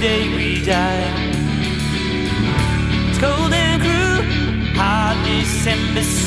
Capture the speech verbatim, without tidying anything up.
day we die. It's cold and cruel, hot December